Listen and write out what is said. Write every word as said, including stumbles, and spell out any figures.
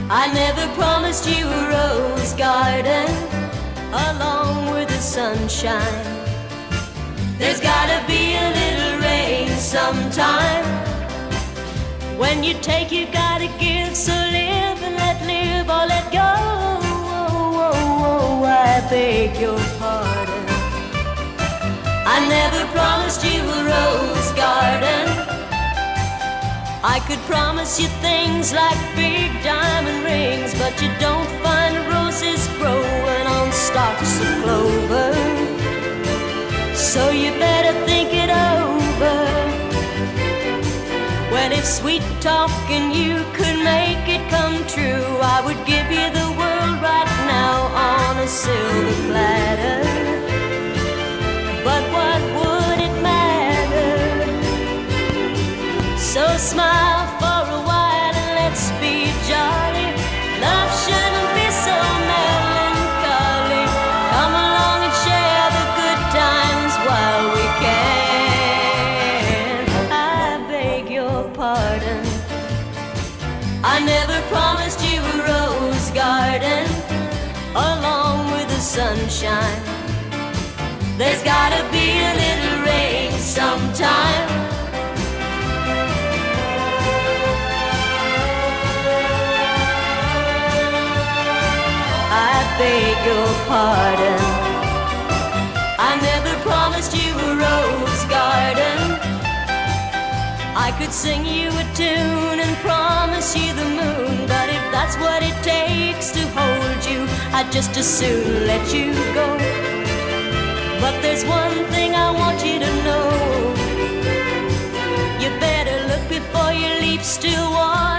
I never promised you a rose garden along with the sunshine. There's gotta be a little rain sometime. When you take, you gotta give, so live and let live or let go. Oh, oh, oh, I beg your pardon. I never promised you a rose garden. I could promise you things like big diamond rings, but you don't find roses growing on stalks of clover. So you better think it over. Well, if sweet talking you could make it come true, I would give you the world right now on a silver platter. But what would it matter? So smile for a while and let's be jolly. Love shouldn't be so melancholy. Come along and share the good times while we can. I beg your pardon. I never promised you a rose garden along with the sunshine. There's gotta be a little rain sometime. I beg your pardon. I never promised you a rose garden. I could sing you a tune and promise you the moon, but if that's what it takes to hold you, I'd just as soon let you go. But there's one thing I want you to know. You better look before you leap, still walk.